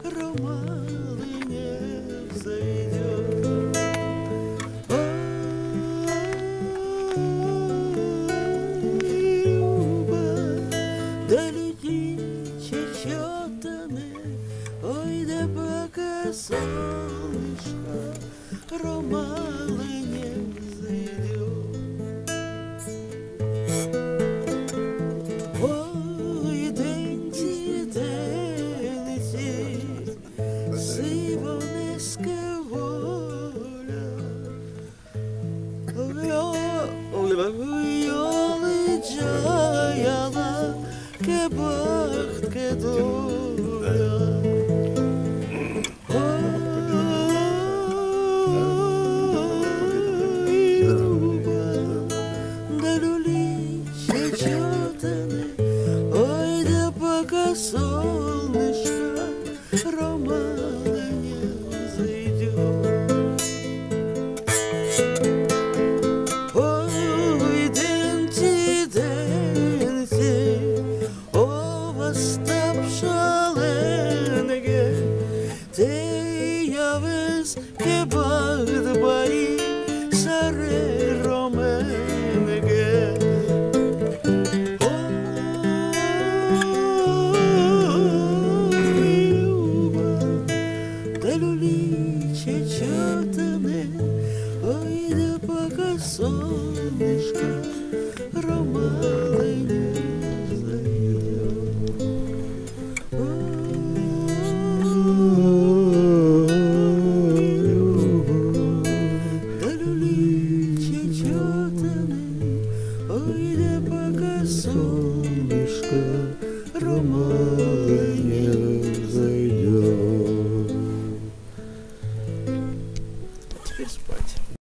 ромалы не взойдет. Да люди чечетаны, ой, да пока солнышко ромалы не взойдет. Ой, денти, денти, сивонеска воля, йоли джаяла, ке бахт, ке доля. Да люли чечетаны, ой, да пока солнышко романы не взойдет. Ой, денти, денти, о, восставшаленге, те явес ке бахт баи саре роменге. Да люли чечетаны, ой, да пока солнышко ромалы не взойдет. Да люли чечетаны, ой, да пока солнышко ромалы не взойдет.